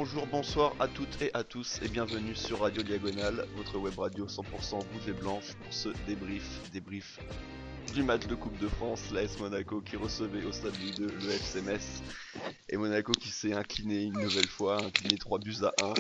bonjour, bonsoir à toutes et à tous et bienvenue sur Radio Diagonale, votre web radio 100% rouge et blanche pour ce débrief du match de Coupe de France, l'AS Monaco qui recevait au Stade Louis II le FC Metz et Monaco qui s'est incliné une nouvelle fois, incliné 3-1.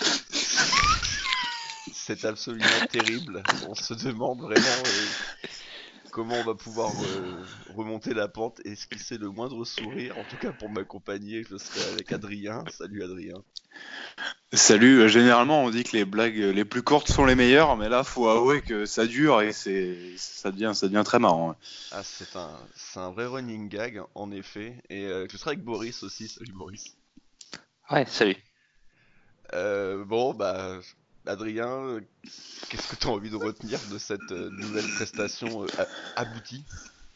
C'est absolument terrible, on se demande vraiment comment on va pouvoir remonter la pente et esquisser le moindre sourire. En tout cas pour m'accompagner, je serai avec Adrien. Salut Adrien. Salut, généralement on dit que les blagues les plus courtes sont les meilleures, mais là faut avouer que ça dure et ça devient très marrant. Ah, c'est un vrai running gag en effet. Et je serai avec Boris aussi. Salut Boris. Ouais, salut. Bon bah Adrien, qu'est-ce que tu as envie de retenir de cette nouvelle prestation aboutie?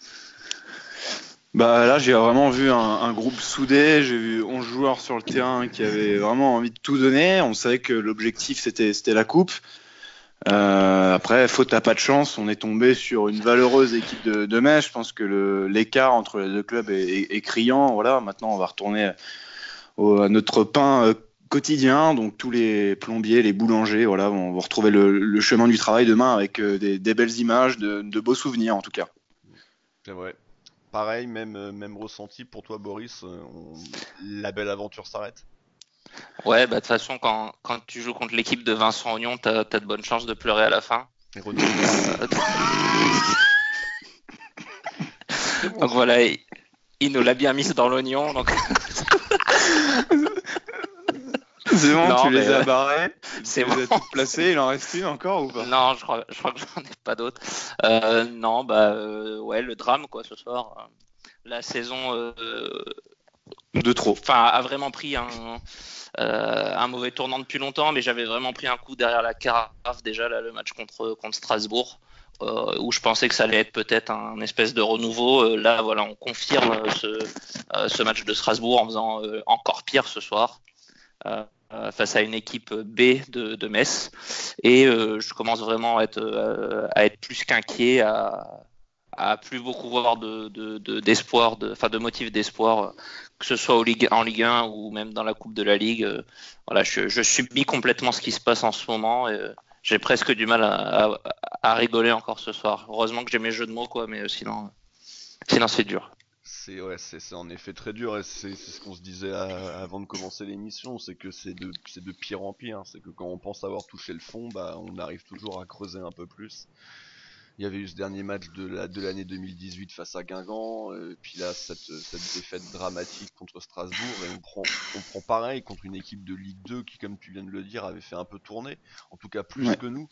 Bah là j'ai vraiment vu un groupe soudé, j'ai vu 11 joueurs sur le terrain qui avaient vraiment envie de tout donner. On savait que l'objectif c'était la coupe. Après, faute à pas de chance, on est tombé sur une valeureuse équipe de Metz. Je pense que l'écart entre les deux clubs est criant. Voilà, maintenant on va retourner à notre pain quotidien. Donc tous les plombiers, les boulangers, voilà, on va retrouver le chemin du travail demain avec des belles images, de beaux souvenirs en tout cas. C'est vrai. Pareil, même ressenti pour toi Boris, la belle aventure s'arrête. Ouais, bah de toute façon, quand tu joues contre l'équipe de Vincent Ognon, t'as de bonnes chances de pleurer à la fin. Et Donc voilà, il nous l'a bien mise dans l'oignon. Donc C'est bon, non, tu les as barrés, c'est tu bon. les as toutes placées, il en reste une encore ou pas? Non, je crois que j'en ai pas d'autres. Non, ouais, le drame quoi ce soir. La saison, De trop. enfin, a vraiment pris un mauvais tournant depuis longtemps, mais j'avais vraiment pris un coup derrière la carafe déjà là, le match contre Strasbourg, où je pensais que ça allait être peut-être un espèce de renouveau. Là, voilà, on confirme ce match de Strasbourg en faisant encore pire ce soir. Face à une équipe B de Metz, et je commence vraiment à être plus qu'inquiet, à plus beaucoup voir d'espoir, de motifs d'espoir, que ce soit en Ligue 1 ou même dans la Coupe de la Ligue. Voilà, je subis complètement ce qui se passe en ce moment, et j'ai presque du mal à rigoler encore ce soir. Heureusement que j'ai mes jeux de mots, quoi, mais sinon c'est dur. C'est en effet très dur et c'est ce qu'on se disait avant de commencer l'émission, c'est que c'est de pire en pire. C'est que quand on pense avoir touché le fond, bah on arrive toujours à creuser un peu plus. Il y avait eu ce dernier match de l'année 2018 face à Guingamp, puis là cette défaite dramatique contre Strasbourg, et on prend pareil contre une équipe de Ligue 2 qui, comme tu viens de le dire, avait fait un peu tourner, en tout cas plus que nous.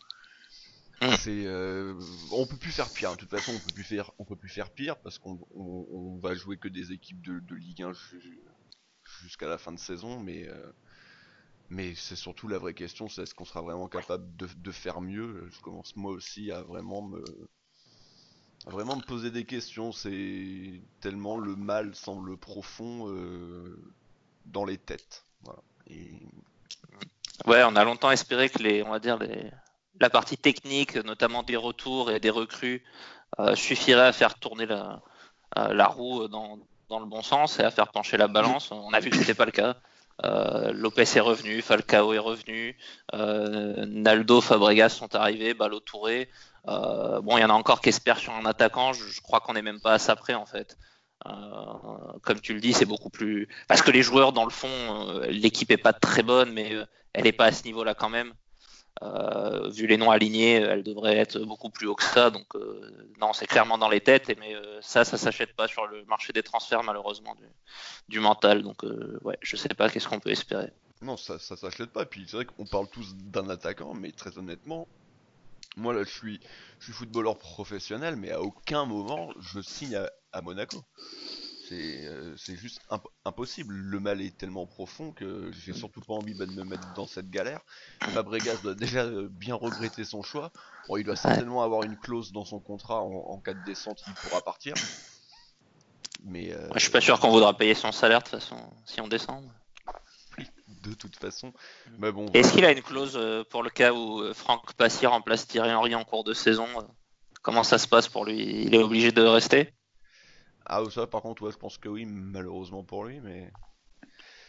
On peut plus faire pire. De toute façon, on peut plus faire pire parce qu'on va jouer que des équipes de Ligue 1 jusqu'à la fin de saison, mais c'est surtout la vraie question, c'est est-ce qu'on sera vraiment capable de faire mieux. Je commence moi aussi à vraiment me poser des questions. C'est tellement le mal semble profond dans les têtes. Voilà. Ouais, on a longtemps espéré que la partie technique, notamment des retours et des recrues, suffirait à faire tourner la roue dans le bon sens et à faire pencher la balance. On a vu que c'était pas le cas. Lopez est revenu, Falcao est revenu, Naldo, Fabregas sont arrivés, Ballo, Touré. Bon, il y en a encore qui espèrent sur un attaquant. Je crois qu'on n'est même pas à ça près en fait. Comme tu le dis, c'est beaucoup plus parce que les joueurs dans le fond, l'équipe est pas très bonne, mais elle est pas à ce niveau-là quand même. Vu les noms alignés, elle devrait être beaucoup plus haut que ça. Donc non, c'est clairement dans les têtes, mais ça s'achète pas sur le marché des transferts malheureusement du mental. Donc ouais, je sais pas qu'est-ce qu'on peut espérer. Non, ça s'achète pas. Puis c'est vrai qu'on parle tous d'un attaquant, mais très honnêtement, moi là je suis footballeur professionnel, mais à aucun moment je signe à Monaco. C'est juste impossible. Le mal est tellement profond que j'ai surtout pas envie de me mettre dans cette galère. Fabregas doit déjà bien regretter son choix. Bon, il doit certainement avoir une clause dans son contrat en cas de descente, il pourra partir. Mais Je suis pas sûr qu'on voudra payer son salaire de toute façon si on descend. de toute façon. Mais bon. Est-ce qu'il a une clause pour le cas où Franck Passy remplace Thierry Henry en cours de saison? Comment ça se passe pour lui? Il est obligé de rester? Ah ça par contre ouais, je pense que oui, malheureusement pour lui, mais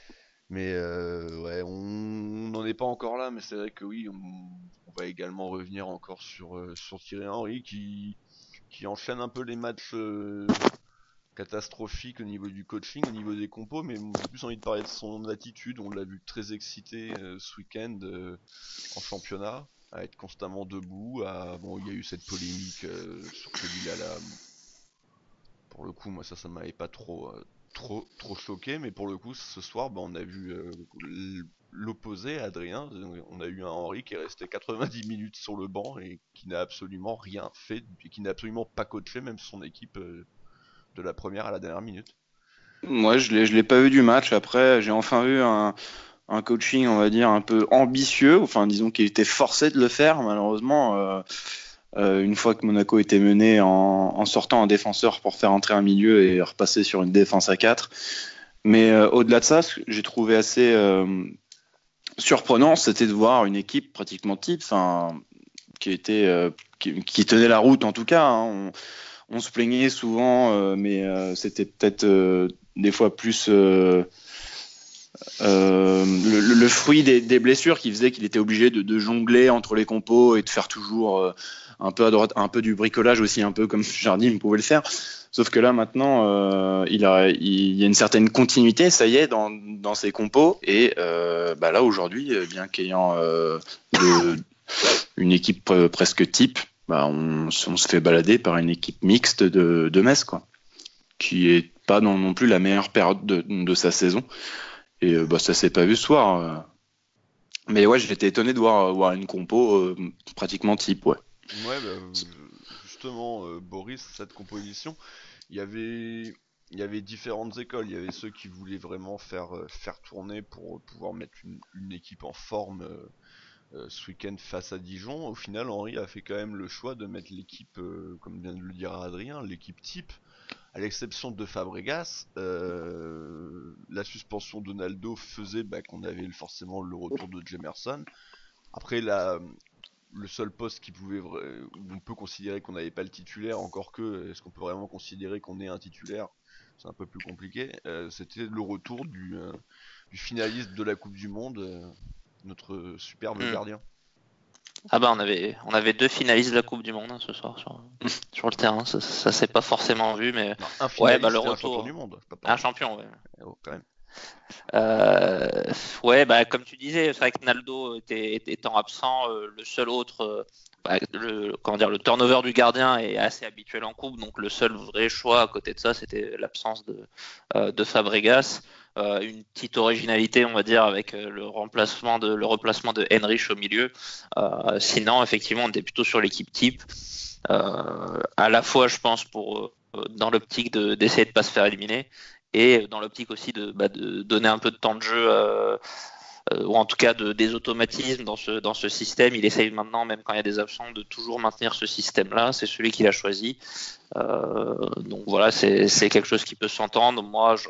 Mais ouais, on n'en est pas encore là, mais c'est vrai que oui, on va également revenir encore sur Thierry Henry qui enchaîne un peu les matchs catastrophiques au niveau du coaching, au niveau des compos, mais j'ai plus envie de parler de son attitude. On l'a vu très excité ce week-end en championnat, à être constamment debout. Bon, il y a eu cette polémique sur Kelly. Pour le coup, moi ça m'avait pas trop choqué, mais pour le coup, ce soir, bah, on a vu l'opposé, Adrien. On a eu un Henry qui est resté 90 minutes sur le banc et qui n'a absolument rien fait, et qui n'a absolument pas coaché même son équipe de la première à la dernière minute. Moi, je l'ai pas vu du match. Après, j'ai enfin vu un coaching, on va dire, un peu ambitieux. Enfin, disons qu'il était forcé de le faire. Malheureusement, une fois que Monaco était mené en sortant un défenseur pour faire entrer un milieu et repasser sur une défense à 4. Mais au-delà de ça, ce que j'ai trouvé assez surprenant, c'était de voir une équipe pratiquement type, enfin, qui tenait la route en tout cas. Hein. On se plaignait souvent, mais c'était peut-être des fois plus le fruit des blessures qui faisait qu'il était obligé de jongler entre les compos et de faire toujours un peu à droite, un peu du bricolage aussi, un peu comme Jardim pouvait le faire. Sauf que là maintenant, il y a une certaine continuité, ça y est, dans ses compos. Et bah là aujourd'hui, bien qu'ayant une équipe presque type, bah on se fait balader par une équipe mixte de Metz, quoi, qui est pas non plus la meilleure période de sa saison. Et bah ça s'est pas vu ce soir. Mais ouais, j'étais étonné de voir une compo pratiquement type, ouais. Ouais, bah, justement, Boris, cette composition, il y avait, il y avait différentes écoles. Il y avait ceux qui voulaient vraiment faire tourner pour pouvoir mettre une équipe en forme ce week-end face à Dijon. Au final, Henry a fait quand même le choix de mettre l'équipe, comme vient de le dire Adrien, l'équipe type. À l'exception de Fabregas, la suspension de Ronaldo faisait qu'on avait forcément le retour de Jemerson. Après, le seul poste où on peut considérer qu'on n'avait pas le titulaire, encore que, est-ce qu'on peut vraiment considérer qu'on ait un titulaire? C'est un peu plus compliqué. C'était le retour du finaliste de la Coupe du Monde, notre superbe Hmm. gardien. Ah bah on avait deux finalistes de la Coupe du Monde ce soir sur le terrain. Ça s'est pas forcément vu, mais Non, un ouais, bah le finaliste et un champion du retour, monde, c'est pas un pareil. champion. Ouais. Oh, quand même. Euh, ouais, bah comme tu disais, c'est vrai que Naldo étant absent, le seul autre, le turnover du gardien est assez habituel en coupe, donc le seul vrai choix à côté de ça, c'était l'absence de Fabregas. Une petite originalité, on va dire, avec le replacement de Henrich au milieu. Sinon, effectivement, on était plutôt sur l'équipe type. À la fois, je pense, dans l'optique d'essayer de pas se faire éliminer, et dans l'optique aussi de donner un peu de temps de jeu, ou en tout cas des automatismes dans ce système. Il essaye maintenant, même quand il y a des absents, de toujours maintenir ce système-là. C'est celui qu'il a choisi. Donc voilà, c'est quelque chose qui peut s'entendre.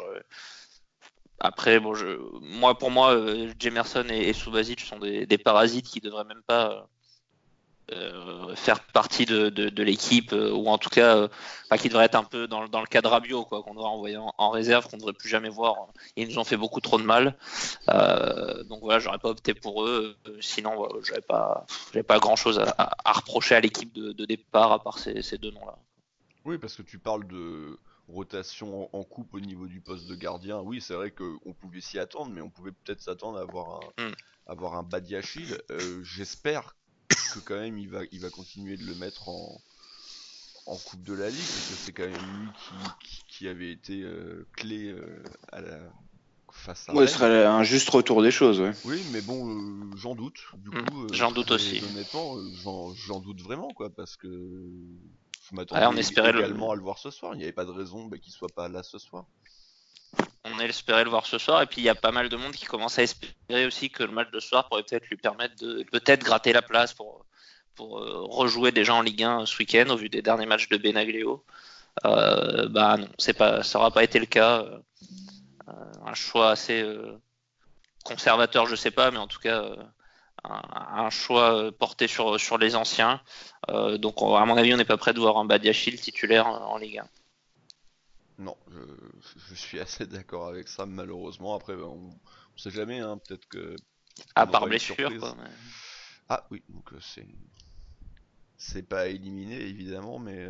Après, bon, pour moi, Jemerson et Subasic sont des parasites qui devraient même pas faire partie de l'équipe, ou en tout cas qui devrait être un peu dans le cadre Rabiot, quoi, qu'on devrait envoyer en réserve, qu'on ne devrait plus jamais voir. Ils nous ont fait beaucoup trop de mal, donc voilà, j'aurais pas opté pour eux. Sinon j'avais pas grand chose à reprocher à l'équipe de départ à part ces deux noms là. Oui, parce que tu parles de rotation en coupe au niveau du poste de gardien. Oui, c'est vrai qu'on pouvait s'y attendre, mais on pouvait peut-être s'attendre à avoir un Badiachil. J'espère que quand même il va continuer de le mettre en Coupe de la Ligue, parce que c'est quand même lui qui avait été clé face à Ouais, ce Rennes. serait un juste retour des choses, ouais. Oui, mais bon, j'en doute. Du coup, J'en doute très aussi. honnêtement, j'en doute vraiment, quoi, parce que je Ouais, on m'attendais espérait également à le voir ce soir. Il n'y avait pas de raison qu'il soit pas là ce soir. On espérait le voir ce soir, et puis il y a pas mal de monde qui commence à espérer aussi que le match de ce soir pourrait peut-être lui permettre de peut-être gratter la place pour rejouer déjà en Ligue 1 ce week-end au vu des derniers matchs de Benaglio. Bah non, ça aura pas été le cas. Un choix assez conservateur, je sais pas, mais en tout cas un choix porté sur les anciens. Donc à mon avis, on n'est pas prêt de voir un Badiachil titulaire en Ligue 1. Non, je suis assez d'accord avec ça, malheureusement. Après, on sait jamais, hein, peut-être À qu'on part aura une blessure, surprise. quoi. Ah oui, donc c'est pas éliminé évidemment, mais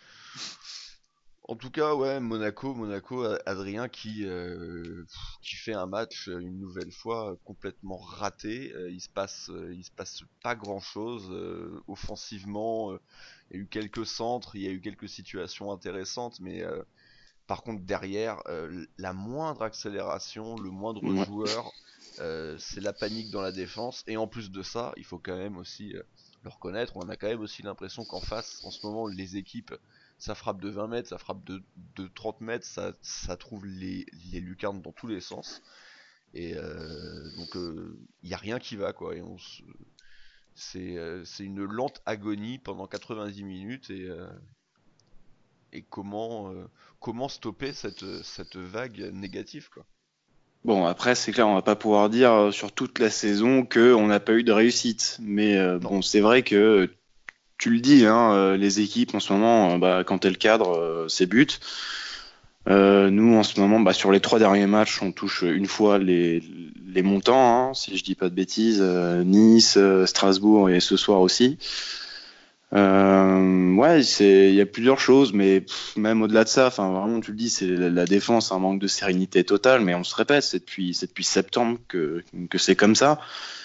en tout cas, ouais, Monaco, Adrien qui fait un match une nouvelle fois complètement raté. Il se passe pas grand-chose offensivement. Il y a eu quelques centres, il y a eu quelques situations intéressantes, mais par contre derrière, la moindre accélération, le moindre Ouais. joueur, c'est la panique dans la défense. Et en plus de ça, il faut quand même aussi le reconnaître, on a quand même aussi l'impression qu'en face, en ce moment, les équipes, ça frappe de 20 mètres, ça frappe de 30 mètres, ça trouve les lucarnes dans tous les sens. Et donc, il n'y a rien qui va, quoi. Et c'est une lente agonie pendant 90 minutes. Et comment stopper cette vague négative, quoi. Bon, après, c'est clair, on va pas pouvoir dire sur toute la saison qu'on n'a pas eu de réussite. Mais Non. bon, c'est vrai que tu le dis, hein, les équipes en ce moment, bah, quand elles cadrent, c'est but. Nous, en ce moment, bah, sur les 3 derniers matchs, on touche une fois les montants, hein, si je dis pas de bêtises. Nice, Strasbourg et ce soir aussi. Ouais, il y a plusieurs choses, mais même au-delà de ça, enfin vraiment, tu le dis, c'est la défense, un manque de sérénité totale, mais on se répète, c'est depuis septembre que c'est comme ça.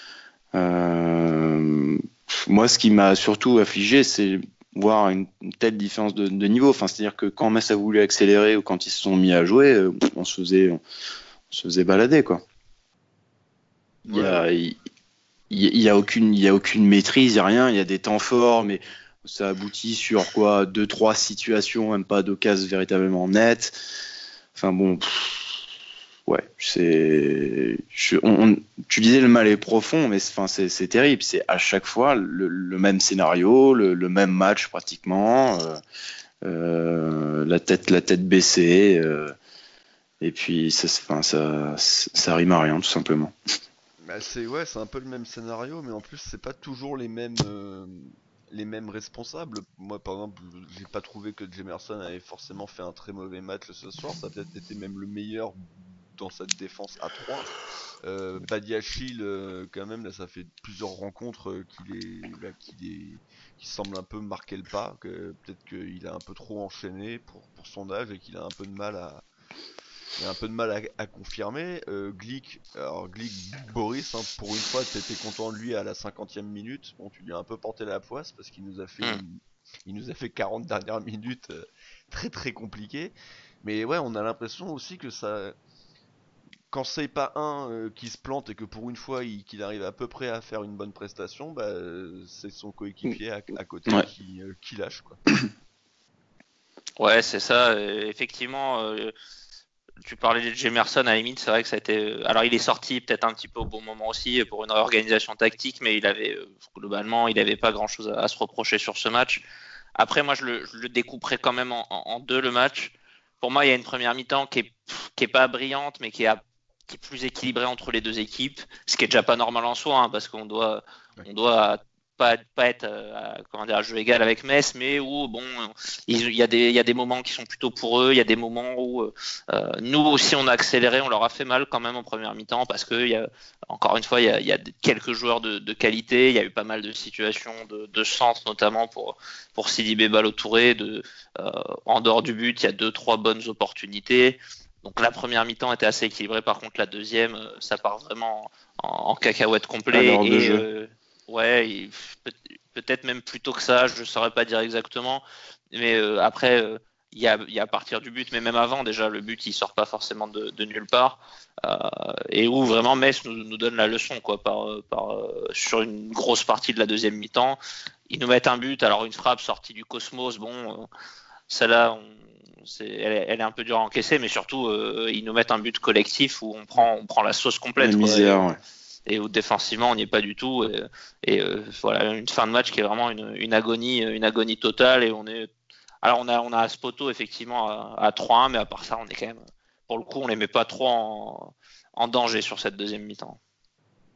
Moi, ce qui m'a surtout affligé, c'est voir une telle différence de niveau. Enfin, c'est-à-dire que quand Metz a voulu accélérer ou quand ils se sont mis à jouer, on se faisait balader, quoi. Il y Ouais, a, ouais. il y a aucune maîtrise, il y a rien. Il y a des temps forts, mais ça aboutit sur quoi, deux, trois situations, même pas d'occasion véritablement nettes. Enfin bon, ouais, tu disais le mal est profond, mais enfin c'est terrible. C'est à chaque fois le même scénario, le même match pratiquement, la tête baissée, et puis enfin, ça rime à rien tout simplement. Bah, c'est un peu le même scénario, mais en plus c'est pas toujours les mêmes responsables. Moi par exemple, j'ai pas trouvé que Jemerson avait forcément fait un très mauvais match ce soir. Ça a peut-être été même le meilleur dans cette défense à 3. Badiachil, quand même, là ça fait plusieurs rencontres qu'il semble un peu marquer le pas. Que peut-être qu'il a un peu trop enchaîné pour son âge et qu'il a un peu de mal à confirmer. Glick, Boris, hein, pour une fois, t'étais content de lui à la 50e minute. Bon, tu lui as un peu porté la poisse parce qu'il nous a fait Hmm. il nous a fait 40 dernières minutes très très compliquées. Mais ouais, on a l'impression aussi que quand c'est pas un qui se plante et que pour une fois qu'il arrive à peu près à faire une bonne prestation, bah, c'est son coéquipier à côté Ouais. qui lâche, quoi. Ouais, c'est ça. Effectivement, tu parlais de Jemerson à la limite, c'est vrai que ça a été. Alors, il est sorti peut-être un petit peu au bon moment aussi pour une réorganisation tactique, mais globalement, il n'avait pas grand-chose à se reprocher sur ce match. Après, moi, je le découperai quand même en deux le match. Pour moi, il y a une première mi-temps qui est pas brillante, mais qui est plus équilibrée entre les deux équipes, ce qui est déjà pas normal en soi, hein, parce qu'on doit, Ouais. on doit pas être comment dire, à jeu égal avec Metz, mais où bon, il y a des moments qui sont plutôt pour eux, il y a des moments où nous aussi on a accéléré, on leur a fait mal quand même en première mi-temps parce que encore une fois il y a quelques joueurs de qualité, il y a eu pas mal de situations de centre notamment pour Sidibé Ballo-Touré, en dehors du but il y a 2-3 bonnes opportunités. Donc la première mi-temps était assez équilibrée, par contre la deuxième ça part vraiment en cacahuète À complet l'heure de et jeu. ouais, peut-être même plus tôt que ça, je ne saurais pas dire exactement. Mais après, il y a à partir du but, mais même avant, déjà, le but, il sort pas forcément de nulle part. Euh, et où vraiment Metz nous donne la leçon, quoi, sur une grosse partie de la deuxième mi-temps. Ils nous mettent un but, alors une frappe sortie du cosmos, bon, celle-là, elle est un peu dure à encaisser, mais surtout, ils nous mettent un but collectif où on prend la sauce La complète, quoi. misère, ouais. Et où défensivement on n'y est pas du tout voilà une fin de match qui est vraiment une agonie totale et on a Aspoto effectivement à 3-1 mais à part ça on est quand même pour le coup on les met pas trop en danger sur cette deuxième mi-temps.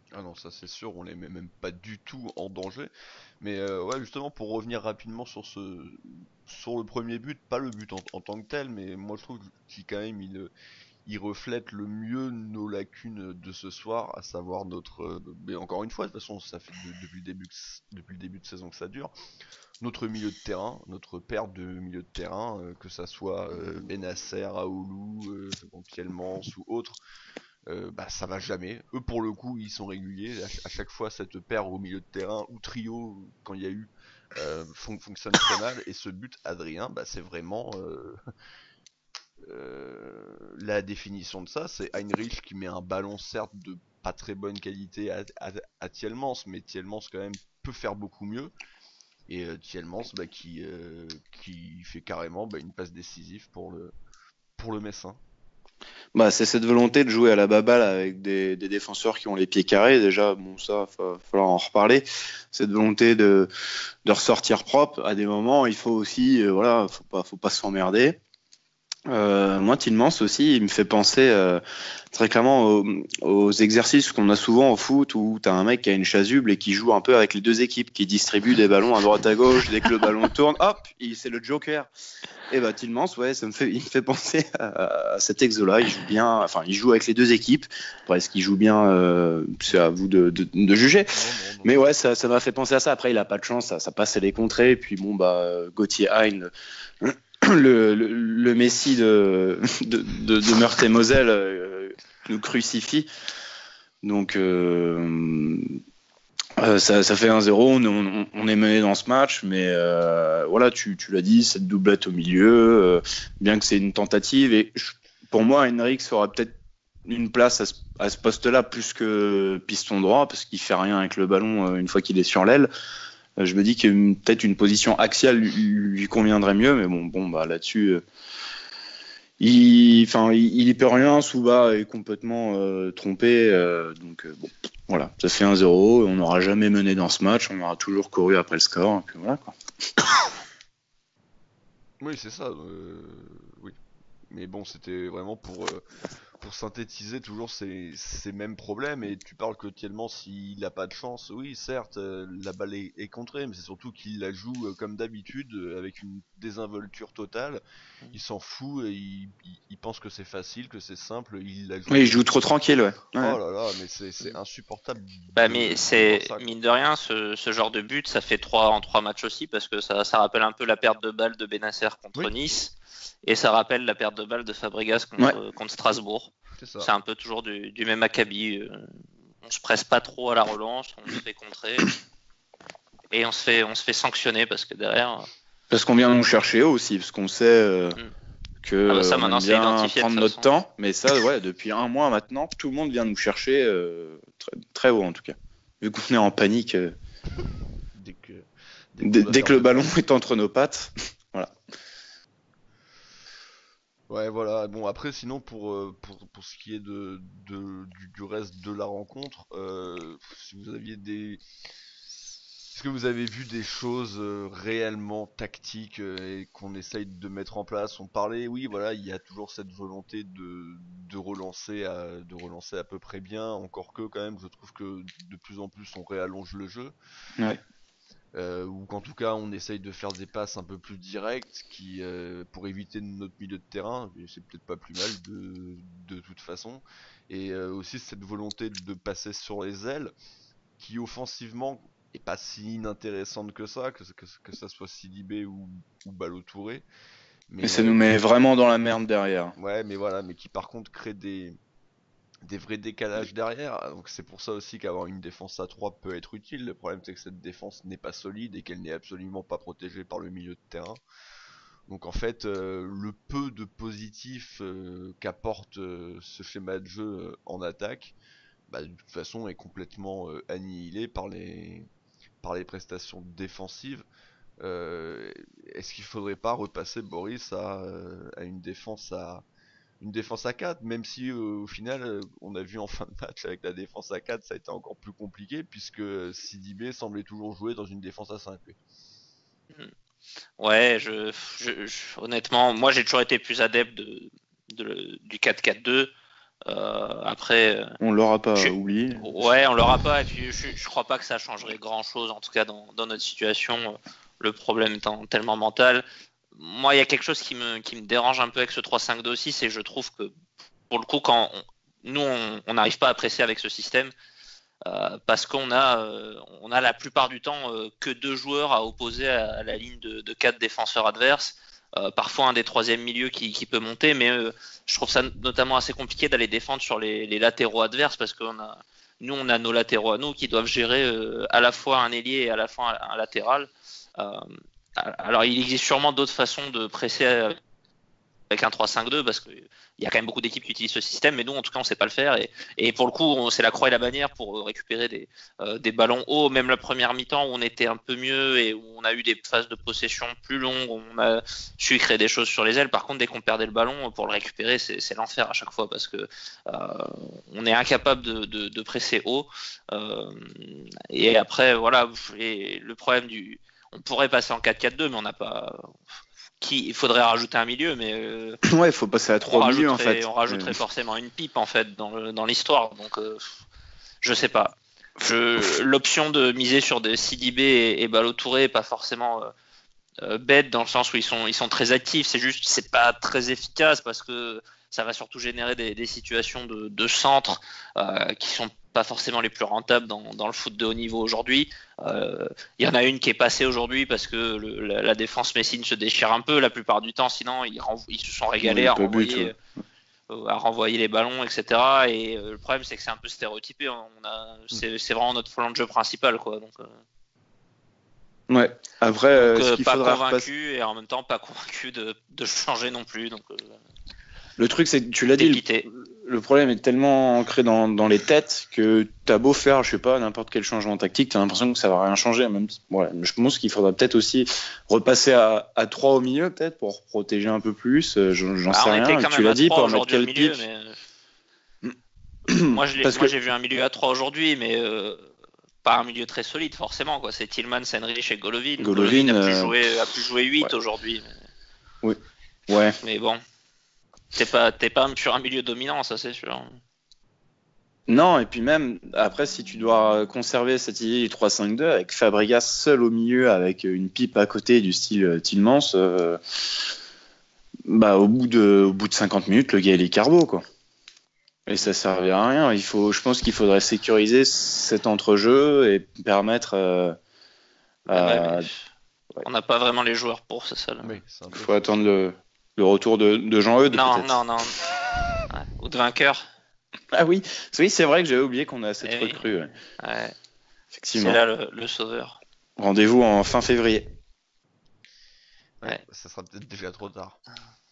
Ah non, ça c'est sûr, on les met même pas du tout en danger. Mais ouais, justement, pour revenir rapidement sur le premier but, pas le but en tant que tel, mais moi je trouve qu'il quand même il reflète le mieux nos lacunes de ce soir, à savoir notre, mais encore une fois, de toute façon, ça fait depuis le début de saison que ça dure, notre milieu de terrain, notre paire de milieu de terrain, que ça soit Benasser, Aoulou, bon, Pielmans ou autre, bah ça va jamais. Eux pour le coup ils sont réguliers. À chaque fois cette paire au milieu de terrain ou trio quand il y a eu fonctionne très mal. Et ce but Adrien, bah c'est vraiment la définition de ça. C'est Heinrich qui met un ballon certes de pas très bonne qualité à Tielemans, mais Tielemans quand même peut faire beaucoup mieux. Et Tielemans bah, qui fait carrément bah, une passe décisive pour le Messin. Bah, c'est cette volonté de jouer à la baballe avec des défenseurs qui ont les pieds carrés. Déjà, bon, ça, va falloir en reparler. Cette volonté de ressortir propre. À des moments, il faut aussi, voilà, faut pas s'emmerder. Moi, Tillmans aussi, il me fait penser très clairement aux exercices qu'on a souvent au foot où tu as un mec qui a une chasuble et qui joue un peu avec les deux équipes, qui distribue des ballons à droite à gauche. Dès que le ballon tourne, hop, c'est le Joker. Et bah Tillmans, ouais, il me fait penser à cet exo-là. Il joue bien, enfin, il joue avec les deux équipes. Après, est-ce qu'il joue bien c'est à vous de juger. Non. Mais ouais, ça m'a fait penser à ça. Après, il a pas de chance, ça passe à les contrées. Et puis bon, bah Gauthier Hein, le Messi de Meurthe et Moselle nous crucifie. Donc ça fait 1-0, on est mené dans ce match, mais voilà, tu l'as dit, cette doublette au milieu, bien que c'est une tentative, et pour moi, Henrik aura peut-être une place à ce poste-là plus que piston droit, parce qu'il fait rien avec le ballon une fois qu'il est sur l'aile. Je me dis que peut-être une position axiale lui conviendrait mieux, mais bon bah là-dessus, il y peut rien. Souba est complètement trompé, donc bon, voilà, ça fait 1-0. On n'aura jamais mené dans ce match, on aura toujours couru après le score, et puis voilà quoi. Oui, c'est ça. Oui. Mais bon, c'était vraiment pour synthétiser toujours ces mêmes problèmes. Et tu parles que Tielman, s'il n'a pas de chance, oui, certes, la balle est contrée, mais c'est surtout qu'il la joue comme d'habitude, avec une désinvolture totale. Il s'en fout, et il pense que c'est facile, que c'est simple, il la Oui, joue. il joue trop tranquille, ouais. Oh Ouais. là là, mais c'est insupportable Bah, mais de voir c'est ça, quoi. mine de rien, ce genre de but, ça fait 3 en 3 matchs aussi, parce que ça rappelle un peu la perte de balle de Benacer contre Oui, Nice, et ça rappelle la perte de balle de Fabregas Ouais. contre Strasbourg. c'est ça. C'est un peu toujours du même acabit. On se presse pas trop à la relance, on se fait contrer, et on se fait sanctionner parce que derrière. Parce qu'on vient nous chercher aussi, parce qu'on sait Ah bah que ça on maintenant aime c'est bien identifié de prendre toute notre façon. temps, mais ça, ouais, depuis un mois maintenant, tout le monde vient nous chercher très, très haut en tout cas. Vu qu'on est en panique Dès qu'on doit dès faire que le deux ballon passes. est entre nos pattes. Voilà. Ouais, voilà. Bon, après, sinon, pour ce qui est du reste de la rencontre, si vous aviez des. Est-ce que vous avez vu des choses réellement tactiques et qu'on essaye de mettre en place? On parlait, oui, voilà, il y a toujours cette volonté de relancer à peu près bien, encore que quand même, je trouve que de plus en plus on réallonge le jeu. Ouais. Ou qu'en tout cas on essaye de faire des passes un peu plus directes pour éviter notre milieu de terrain, et c'est peut-être pas plus mal de toute façon. Et aussi cette volonté de passer sur les ailes qui offensivement est pas si inintéressante que ça, que ça soit Sidibé ou Ballo Touré, Mais mais ça nous met vraiment dans la merde derrière. ouais, mais voilà, mais qui par contre crée des vrais décalages derrière. Donc c'est pour ça aussi qu'avoir une défense à 3 peut être utile. Le problème c'est que cette défense n'est pas solide et qu'elle n'est absolument pas protégée par le milieu de terrain. Donc en fait, le peu de positif qu'apporte ce schéma de jeu en attaque, bah, de toute façon est complètement annihilé par les prestations défensives. Est-ce qu'il faudrait pas repasser Boris à une défense à 4, même si au final, on a vu en fin de match avec la défense à 4, ça a été encore plus compliqué, puisque Sidibé semblait toujours jouer dans une défense à 5. Lui. Ouais, honnêtement, moi j'ai toujours été plus adepte du 4-4-2. Après, On l'aura pas je- oublié. ouais, on l'aura pas. Et puis, je crois pas que ça changerait grand-chose, en tout cas dans notre situation. Le problème étant tellement mental. Moi, il y a quelque chose qui me dérange un peu avec ce 3-5-2 aussi, c'est que je trouve que pour le coup, nous, on n'arrive pas à presser avec ce système. Parce on a la plupart du temps que 2 joueurs à opposer à la ligne de 4 défenseurs adverses. Parfois un des troisièmes milieux qui peut monter, mais je trouve ça notamment assez compliqué d'aller défendre sur les latéraux adverses parce que nous on a nos latéraux à nous qui doivent gérer à la fois un ailier et à la fois un latéral. Euh, alors il existe sûrement d'autres façons de presser avec un 3-5-2 parce qu'il y a quand même beaucoup d'équipes qui utilisent ce système, mais nous en tout cas on sait pas le faire et pour le coup c'est la croix et la bannière pour récupérer des ballons hauts. Même la première mi-temps où on était un peu mieux et où on a eu des phases de possession plus longues, où on a su créer des choses sur les ailes. Par contre dès qu'on perdait le ballon pour le récupérer c'est l'enfer à chaque fois parce que on est incapable de presser haut et après voilà le problème on pourrait passer en 4-4-2 mais on n'a pas il faudrait rajouter un milieu, mais Ouais, il faut passer à 3 milieux en fait. on rajouterait forcément une pipe en fait dans l'histoire. Donc je sais pas. L'option de miser sur des Sidibé et Ballo-Touré est pas forcément bête dans le sens où ils sont très actifs. C'est juste c'est pas très efficace parce que ça va surtout générer des situations de centre qui sont pas forcément les plus rentables dans le foot de haut niveau aujourd'hui. Il y en a une qui est passée aujourd'hui parce que la défense messine se déchire un peu la plupart du temps, sinon ils se sont régalés Oui, à renvoyer les ballons, etc. Et le problème c'est que c'est un peu stéréotypé. C'est vraiment notre flanc de jeu principal, quoi. Donc, ouais. Après, ce qu'il pas faudra convaincu et en même temps pas convaincu de changer non plus. Donc, le truc, c'est que tu l'as dit, dépité. le problème est tellement ancré dans les têtes que t'as beau faire, je sais pas, n'importe quel changement tactique, t'as l'impression que ça va rien changer. Même, ouais, je pense qu'il faudra peut-être aussi repasser à 3 au milieu, peut-être, pour protéger un peu plus. J'en sais rien. Quand tu même l'as à dit, 3 pour mettre aujourd'hui au quel milieu, pic. Moi, Parce que j'ai vu un milieu à 3 aujourd'hui, mais pas un milieu très solide, forcément, quoi. C'est Tillman, Senrich et Golovin. Golovin A plus joué 8 ouais. aujourd'hui. Oui. Ouais. Mais bon, t'es pas sur un milieu dominant, ça c'est sûr. Non, et puis même, après, si tu dois conserver cette idée du 3-5-2 avec Fabregas seul au milieu avec une pipe à côté du style Tillmans, bah, au bout de 50 minutes, le gars il est carbo, quoi. Et ça servait à rien. Je pense qu'il faudrait sécuriser cet entrejeu et permettre On n'a pas vraiment les joueurs pour, c'est ça. Oui, il faut attendre le retour de Jean-Eudes, peut-être. Non. Ouais. Ou de vainqueur. Ah oui, c'est vrai que j'avais oublié qu'on a cette recrue. Ouais. Ouais. Effectivement. C'est là le sauveur. Rendez-vous en fin février. Ouais. Ça sera peut-être déjà trop tard.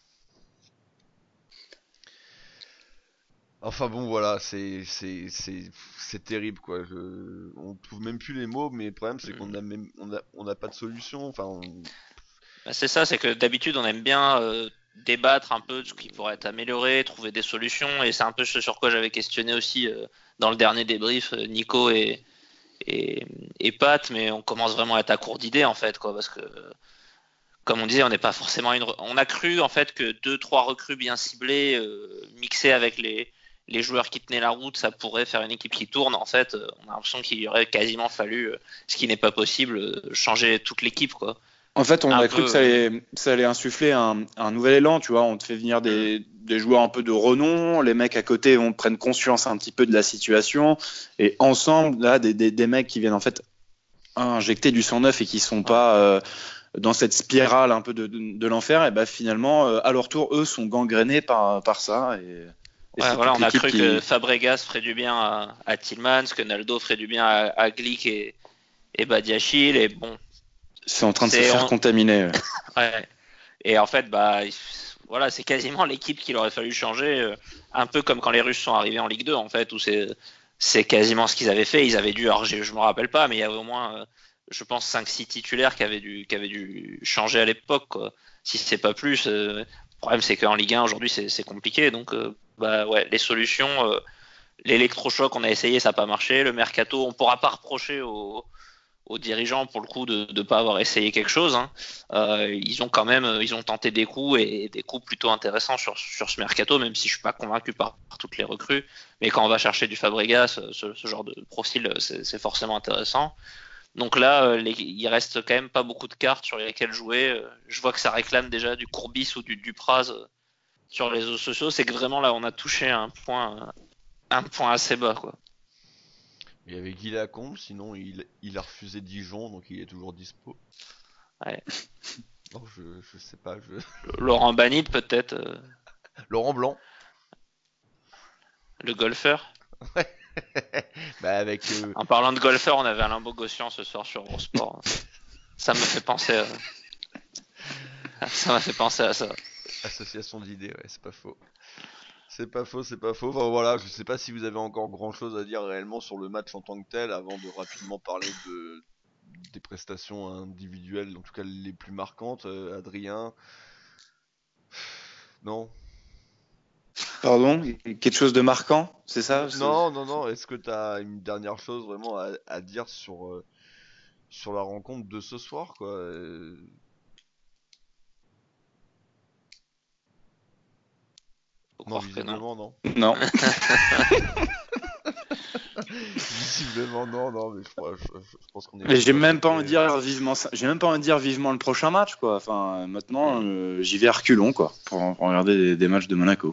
Enfin bon, voilà, c'est terrible, quoi. On trouve même plus les mots, mais le problème c'est qu'on a pas de solution. Enfin, C'est ça, c'est que d'habitude on aime bien débattre un peu de ce qui pourrait être amélioré, trouver des solutions, et c'est un peu ce sur quoi j'avais questionné aussi dans le dernier débrief Nico et Pat, mais on commence vraiment à être à court d'idées en fait, quoi, parce que comme on disait, on n'est pas forcément on a cru en fait que 2-3 recrues bien ciblées mixées avec les joueurs qui tenaient la route, ça pourrait faire une équipe qui tourne. En fait, on a l'impression qu'il aurait quasiment fallu, ce qui n'est pas possible, changer toute l'équipe, quoi. En fait, on a cru que ça allait insuffler un nouvel élan, tu vois. On te fait venir des joueurs un peu de renom, les mecs à côté prennent conscience un petit peu de la situation, et ensemble, là, des mecs qui viennent en fait injecter du sang neuf et qui sont pas dans cette spirale un peu de l'enfer, et ben finalement, à leur tour, eux sont gangrénés par ça. On a cru que Fabregas ferait du bien à Tillmans, que Naldo ferait du bien à Glick et Badiachil, et bon. C'est en train de se faire contaminer. Ouais. Et en fait, voilà, c'est quasiment l'équipe qu'il aurait fallu changer, un peu comme quand les Russes sont arrivés en Ligue 2, en fait, où c'est quasiment ce qu'ils avaient fait. Ils avaient dû, alors je me rappelle pas, mais il y avait au moins, je pense, 5-6 titulaires qui avaient dû changer à l'époque, quoi. Si c'est pas plus. Le problème, c'est qu'en Ligue 1, aujourd'hui, c'est compliqué. Donc, ouais, les solutions, l'électrochoc, on a essayé, ça n'a pas marché. Le mercato, on pourra pas reprocher aux aux dirigeants pour le coup de ne pas avoir essayé quelque chose. Hein. Ils ont quand même ils ont tenté des coups et des coups plutôt intéressants sur ce mercato, même si je suis pas convaincu par toutes les recrues. Mais quand on va chercher du Fabregas, ce genre de profil, c'est forcément intéressant. Donc là, il reste quand même pas beaucoup de cartes sur lesquelles jouer. Je vois que ça réclame déjà du Courbis ou du Dupraz sur les réseaux sociaux. C'est que vraiment là, on a touché un point assez bas, quoi. Il y avait Guy Lacombe, sinon il a refusé Dijon, donc il est toujours dispo. Ouais. Non, je sais pas. Laurent Banide peut-être, Laurent Blanc. le golfeur. Bah avec. En parlant de golfeur, on avait Alain Bogossian ce soir sur Eurosport. Ça m'a fait penser à ça. Association d'idées, ouais, c'est pas faux. C'est pas faux. Enfin, voilà, je sais pas si vous avez encore grand chose à dire réellement sur le match en tant que tel, avant de rapidement parler des prestations individuelles, en tout cas les plus marquantes. Adrien. Non. Pardon, quelque chose de marquant, c'est ça? Non. Est-ce que t'as une dernière chose vraiment à dire sur la rencontre de ce soir, quoi? Non, visiblement non. Non. Visiblement non, mais je pense qu'on est. Mais j'ai même pas envie de dire vivement le prochain match, quoi. Enfin, maintenant, j'y vais à reculons, quoi, pour regarder des matchs de Monaco.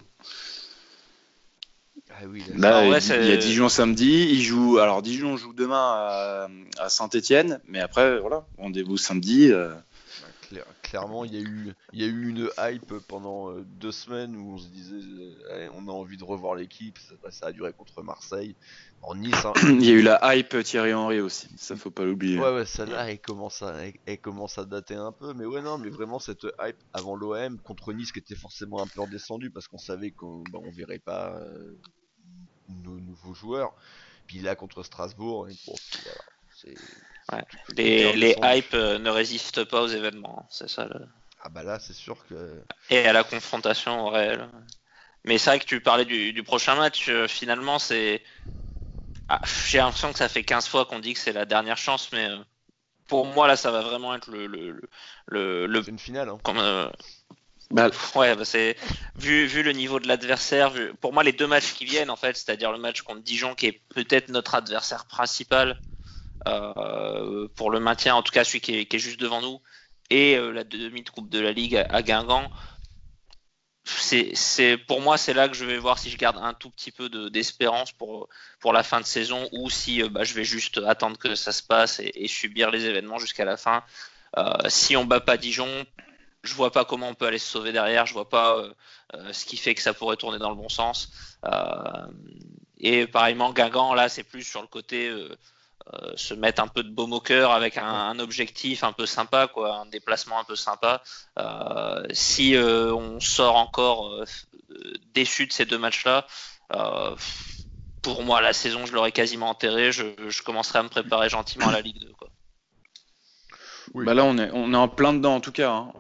Ah oui, là, il y a Dijon samedi, alors Dijon joue demain à Saint-Étienne, mais après, voilà, rendez-vous samedi. Clairement, il y a eu une hype pendant 2 semaines où on se disait, allez, on a envie de revoir l'équipe. Ça a duré contre Marseille. En Nice, hein. Il y a eu la hype Thierry Henry aussi, ça faut pas l'oublier. Ouais, celle-là, elle commence à dater un peu, mais ouais, non, mais vraiment cette hype avant l'OM contre Nice qui était forcément un peu redescendue parce qu'on savait qu'on verrait pas nos nouveaux joueurs. Puis là contre Strasbourg, et bon, voilà, c'est. Ouais. Les hypes ne résistent pas aux événements, c'est ça. Ah bah là, c'est sûr que. Et à la confrontation au réel. Mais c'est vrai que tu parlais du prochain match, finalement, c'est. Ah, j'ai l'impression que ça fait 15 fois qu'on dit que c'est la dernière chance, mais pour moi, là, ça va vraiment être C'est une finale, hein. Comme, ouais, bah c'est vu le niveau de l'adversaire. Pour moi, les deux matchs qui viennent, en fait, c'est-à-dire le match contre Dijon, qui est peut-être notre adversaire principal. Pour le maintien, en tout cas celui qui est juste devant nous, et la demi de coupe de la Ligue à Guingamp. Pour moi, c'est là que je vais voir si je garde un tout petit peu d'espérance pour la fin de saison, ou si je vais juste attendre que ça se passe et subir les événements jusqu'à la fin. Si on bat pas Dijon, je vois pas comment on peut aller se sauver derrière, je vois pas ce qui fait que ça pourrait tourner dans le bon sens. Et pareillement, Guingamp, là, c'est plus sur le côté se mettre un peu de baume au cœur avec un objectif un peu sympa, quoi, un déplacement un peu sympa. Si on sort encore déçu de ces deux matchs-là, pour moi, la saison, je l'aurais quasiment enterrée. Je commencerai à me préparer gentiment à la Ligue 2, quoi. Oui. Bah là, on est en plein dedans, en tout cas. Hein.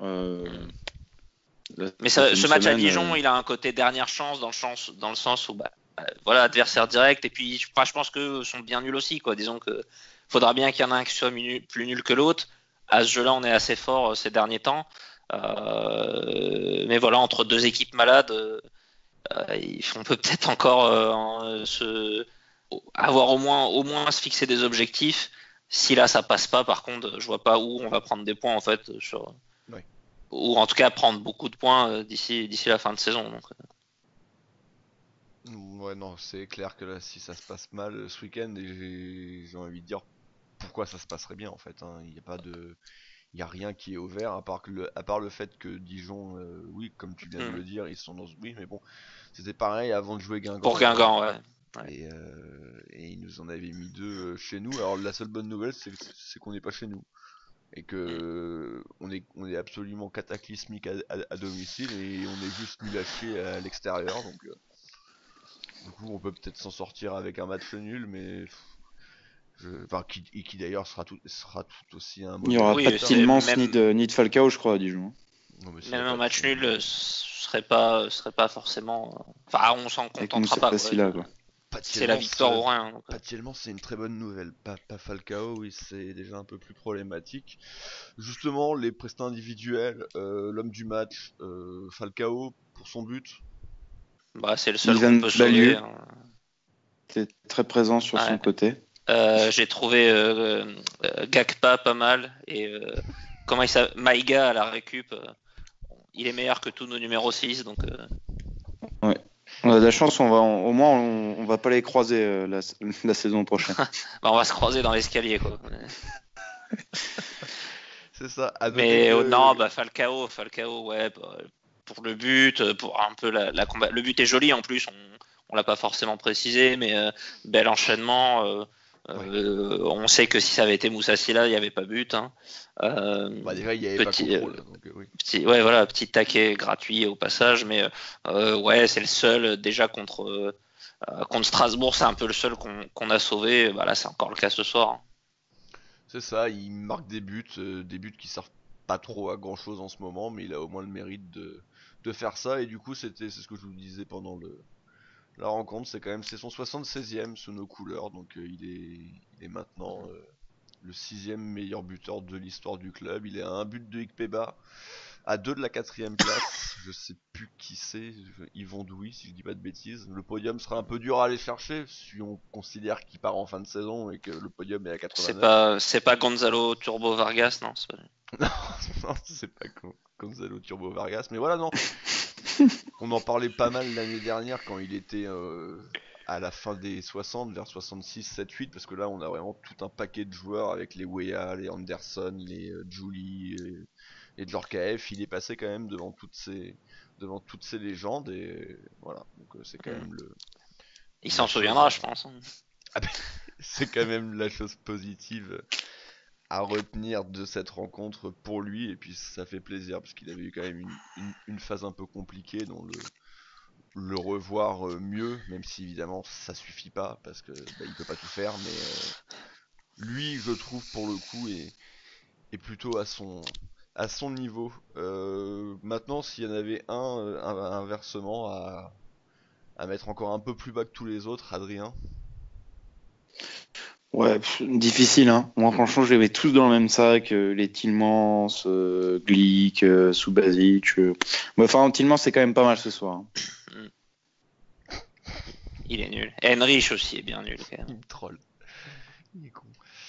Mais ce match à Dijon, il a un côté dernière chance dans le sens où voilà, adversaire direct, et puis je pense qu'eux sont bien nuls aussi, quoi. Disons que faudra bien qu'il y en ait un qui soit plus nul que l'autre. À ce jeu-là, on est assez fort ces derniers temps. Mais voilà, entre deux équipes malades, on peut peut-être encore avoir au moins se fixer des objectifs. Si là ça passe pas, par contre, je vois pas où on va prendre des points en fait, ou en tout cas prendre beaucoup de points d'ici la fin de saison. Donc. Ouais, non, c'est clair que là, si ça se passe mal ce week-end, j'ai envie de dire pourquoi ça se passerait bien en fait. Hein. Il y a rien qui est au vert à part le fait que Dijon, oui, comme tu viens de le dire, ils sont dans ce oui, mais bon, c'était pareil avant de jouer Guingamp. Pour Guingamp, ouais. Et ils nous en avaient mis 2 chez nous. Alors la seule bonne nouvelle, c'est qu'on n'est pas chez nous et que on est absolument cataclysmique à domicile et on est juste nul à chier à l'extérieur. Donc du coup, on peut peut-être s'en sortir avec un match nul, mais qui d'ailleurs sera tout aussi un. Il n'y aura pas de Tillmans ni de Falcao, je crois, à Dijon. Non, même un match nul serait pas forcément. Enfin, on s'en contentera pas. Facile, quoi. c'est la victoire ou rien. Donc, Patiemment, c'est une très bonne nouvelle. Pas Falcao, oui, c'est déjà un peu plus problématique. Justement, les prestats individuels, l'homme du match, Falcao, pour son but. bah, c'est le seul Ivan qu'on peut sauver. Balieu. Hein. T'es très présent sur son Ouais. côté. J'ai trouvé Gakpa pas mal et comment il s'appelle, Maïga à la récup. Il est meilleur que tous nos numéros 6, donc On a de la chance, au moins on va pas les croiser la saison prochaine. bah, on va se croiser dans l'escalier, quoi. C'est ça. À noter Mais que- non, bah Falcao, ouais, bah, pour le but, pour un peu la combat. Le but est joli en plus, on l'a pas forcément précisé, mais bel enchaînement. On sait que si ça avait été Moussa Sylla, il n'y avait pas but. Hein. Bah, déjà, il n'y avait petit, pas contrôle. Donc, oui. petit taquet gratuit au passage, mais ouais, c'est le seul déjà contre Strasbourg, c'est un peu le seul qu'on a sauvé. Bah, là, c'est encore le cas ce soir. Hein. C'est ça, il marque des buts qui servent pas trop à grand chose en ce moment, mais il a au moins le mérite de faire ça. Et du coup, c'est ce que je vous disais pendant la rencontre, c'est son 76e sous nos couleurs, donc il est maintenant le 6e meilleur buteur de l'histoire du club. Il est à un but de Ikpeba, à 2 de la 4ème place. Je sais plus qui c'est, Yvon Douy si je dis pas de bêtises. Le podium sera un peu dur à aller chercher si on considère qu'il part en fin de saison et que le podium est à 89. C'est pas Gonzalo Turbo Vargas, non. Non, c'est pas Gonzalo Turbo Vargas, mais voilà, non. On en parlait pas mal l'année dernière quand il était à la fin des 60, vers 66, 7, 8, parce que là on a vraiment tout un paquet de joueurs avec les Weah, les Anderson, les Julie et Djorkaeff. Il est passé quand même devant toutes ces légendes et voilà, donc c'est quand même Il la s'en chose- souviendra, je pense. Hein. Ah ben, c'est quand même la chose positive à retenir de cette rencontre pour lui, et puis ça fait plaisir parce qu'il avait eu quand même une phase un peu compliquée dont le revoir mieux, même si évidemment ça suffit pas parce que il peut pas tout faire, mais lui je trouve pour le coup est plutôt à son niveau. Maintenant, s'il y en avait inversement à mettre encore un peu plus bas que tous les autres, Adrien. Ouais, difficile, hein. Moi, franchement, je les mets tous dans le même sac. Les Tillmans, Glick, Subasic. Mais enfin, Tillmans, c'est quand même pas mal ce soir. Hein. Il est nul. Henrich aussi est bien nul. Quand même. Il me troll. Il est con.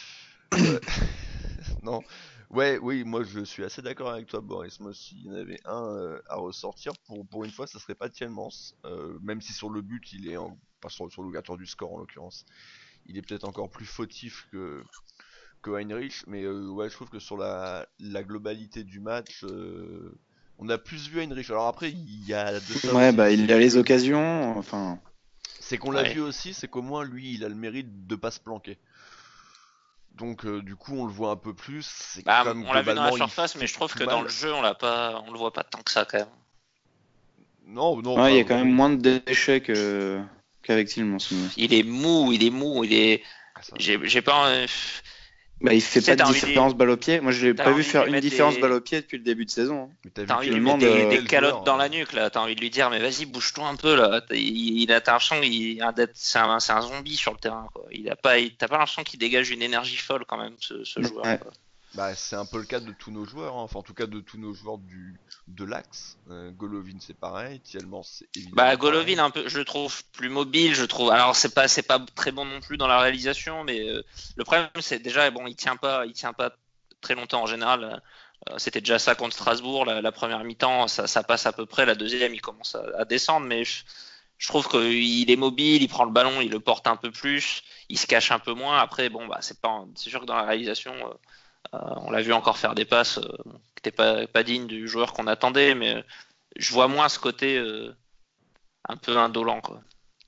Non. Ouais, oui, moi je suis assez d'accord avec toi, Boris. Moi, s'il y en avait un à ressortir, pour une fois, ça serait pas Tielemans. Même si sur le but, il est pas sur l'ouverture du score en l'occurrence, il est peut-être encore plus fautif que Heinrich. Mais ouais, je trouve que sur la globalité du match, on a plus vu Heinrich. Alors après, il y a de ça Ouais, aussi, bah, il a les occasions. Enfin, c'est qu'on l'a Ouais. vu aussi, c'est qu'au moins lui, il a le mérite de pas se planquer. Donc du coup, on le voit un peu plus. C'est Bah, comme on l'a vu dans la globalement, il surface, mais fait je trouve tout que dans mal. le jeu, on le voit pas tant que ça quand même. Non, non, ouais, il y pas. a quand même moins de déchets qu'avec Tillmans. Mais- Il est mou. Ah, ça, J'ai pas. Bah, il fait Tu sais, pas de t'as envie différence balle au pied. Moi, je l'ai t'as pas vu envie de faire lui une mettre différence des- balle au pied depuis le début de saison. Hein. Mais t'as vu T'as envie de quel- lui mettre demande, des quel calottes joueur, dans la nuque là. T'as envie de lui dire mais vas-y bouge-toi un peu là. T'as l'impression c'est un zombie sur le terrain. Quoi. T'as pas l'impression qu'il dégage une énergie folle quand même ce joueur. Ouais. Quoi. Bah, c'est un peu le cas de tous nos joueurs, hein. Enfin en tout cas de tous nos joueurs de l'axe. Golovin c'est pareil, Tielmans c'est évidemment Bah Golovin pareil. un peu, je le trouve plus mobile. Je trouve. Alors c'est pas très bon non plus dans la réalisation, mais le problème c'est déjà bon il tient pas très longtemps en général. C'était déjà ça contre Strasbourg, la première mi-temps, ça passe à peu près. La deuxième, il commence à descendre, mais je trouve qu'il est mobile, il prend le ballon, il le porte un peu plus, il se cache un peu moins. Après, bon, bah, c'est sûr que dans la réalisation, on l'a vu encore faire des passes qui n'étaient pas dignes du joueur qu'on attendait, mais je vois moins ce côté un peu indolent, quoi.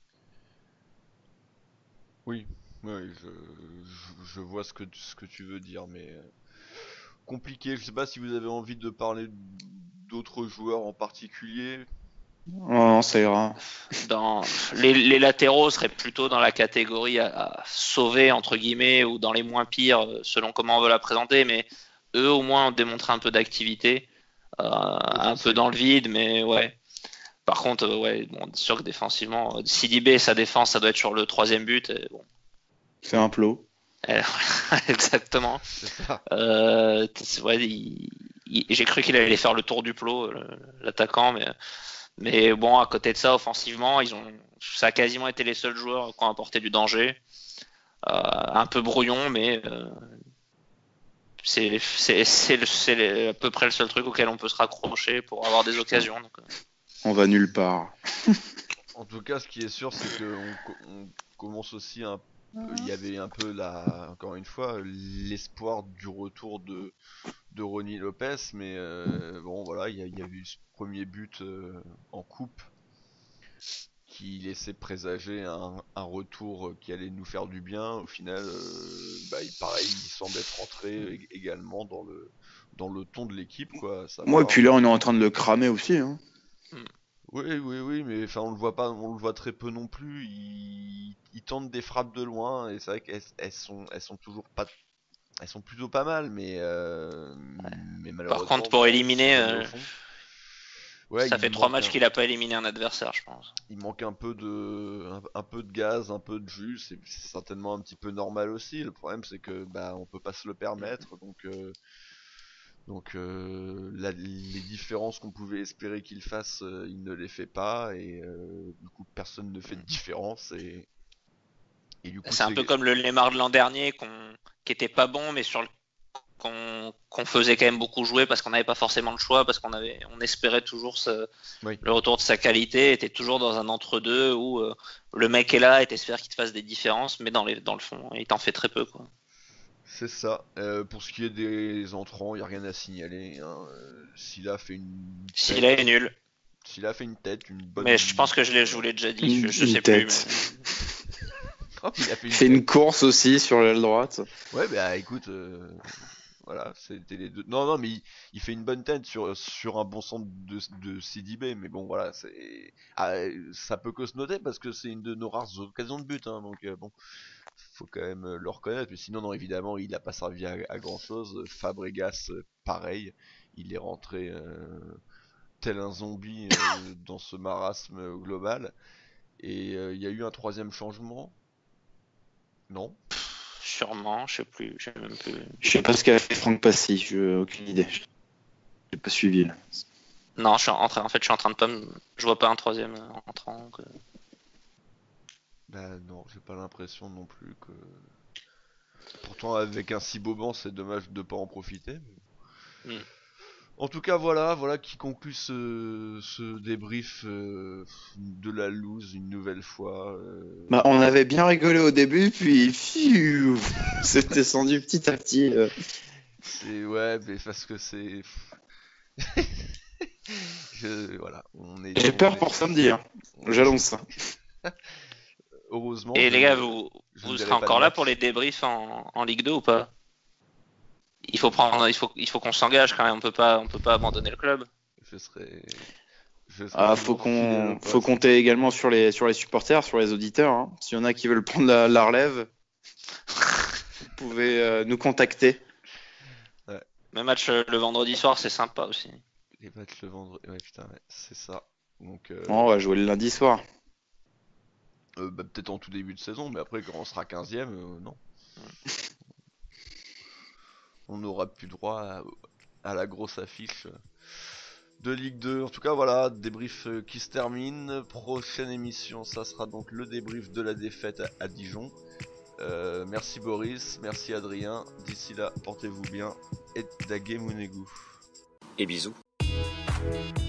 Oui, oui, je vois ce que tu veux dire, mais compliqué. Je sais pas si vous avez envie de parler d'autres joueurs en particulier. Non, ça ira. Dans les latéraux seraient plutôt dans la catégorie à sauver entre guillemets ou dans les moins pires selon comment on veut la présenter, mais eux au moins ont démontré un peu d'activité, un peu Offensive. dans le vide, mais ouais. Par contre, ouais, bon, c'est sûr que défensivement, Sidibé, sa défense, ça doit être sur le 3e but. Et bon. C'est un plot. Exactement. C'est ça. Ouais, j'ai cru qu'il allait faire le tour du plot, l'attaquant, mais bon, à côté de ça, offensivement, ça a quasiment été les seuls joueurs qui ont apporté du danger. Un peu brouillon, mais c'est à peu près le seul truc auquel on peut se raccrocher pour avoir des occasions. Donc. On va nulle part. En tout cas, ce qui est sûr, c'est qu'on commence aussi il y avait un peu encore une fois, l'espoir du retour de Ronny Lopez, mais bon voilà, il y a eu ce premier but en coupe qui laissait présager un retour qui allait nous faire du bien. Au final, pareil, il semble être rentré également dans le ton de l'équipe, quoi. Moi, et puis là, on est en train de le cramer aussi. Hein. Oui, mais enfin on le voit pas, on le voit très peu non plus. Il tente des frappes de loin et c'est vrai qu'elles sont toujours pas, elles sont plutôt pas mal, mais malheureusement. Par contre, pour éliminer, ouais, ça fait 3 matchs qu'il a pas éliminé un adversaire, je pense. Il manque un peu de gaz, un peu de jus. C'est certainement un petit peu normal aussi. Le problème c'est que on peut pas se le permettre, donc les différences qu'on pouvait espérer qu'il fasse, il ne les fait pas, et du coup personne ne fait de différence, et du coup c'est un peu comme le Lemar de l'an dernier qui était pas bon, mais sur qu'on faisait quand même beaucoup jouer parce qu'on n'avait pas forcément le choix, parce on espérait toujours le retour de sa qualité, était toujours dans un entre-deux où le mec est là et t'espères qu'il te fasse des différences, mais dans le fond il t'en fait très peu, quoi. C'est ça. Pour ce qui est des entrants, il n'y a rien à signaler. Hein. Scylla fait une tête. Scylla est nul. Scylla fait une tête, une bonne. Mais je pense que je vous l'ai déjà dit, je sais tête. Plus. Oh, il fait une course aussi sur l'aile droite. Ouais, écoute, voilà, c'était les deux. Non, mais il fait une bonne tête sur un bon centre de CDB, mais bon, voilà, ça peut que se noter parce que c'est une de nos rares occasions de but, hein, donc bon. Faut quand même le reconnaître, mais sinon non, évidemment il a pas servi à grand chose. Fabregas pareil, il est rentré tel un zombie dans ce marasme global, et il y a eu un troisième changement, non? Sûrement, je sais plus, je sais même plus. Je sais pas ce qu'a fait Franck Passy, aucune idée, j'ai pas suivi là. Non, je suis en train de pas je vois pas un troisième entrant. Non, j'ai pas l'impression non plus que. Pourtant, avec un si beau banc, c'est dommage de pas en profiter. Mais... En tout cas, voilà qui conclut ce débrief de la loose une nouvelle fois. On avait bien rigolé au début, puis c'est descendu petit à petit. Ouais, mais parce que c'est. Voilà, J'ai peur pour samedi, hein. J'annonce ça. Heureusement. Et les gars, vous serez encore là pour les débriefs en Ligue 2 ou pas? Il faut qu'on s'engage quand même. On peut pas abandonner le club. Faut compter également sur les supporters, sur les auditeurs. Hein. S'il y en a qui veulent prendre la relève, vous pouvez nous contacter. Ouais. Le match le vendredi soir, c'est sympa aussi. Les matchs le vendredi, ouais putain, ouais, c'est ça. Donc. On va jouer le lundi soir. Peut-être en tout début de saison, mais après quand on sera 15ème, non. On n'aura plus droit à la grosse affiche de Ligue 2. En tout cas, voilà, débrief qui se termine. Prochaine émission, ça sera donc le débrief de la défaite à Dijon. Merci Boris, merci Adrien. D'ici là, portez-vous bien et Dagé Mounegou. Et bisous.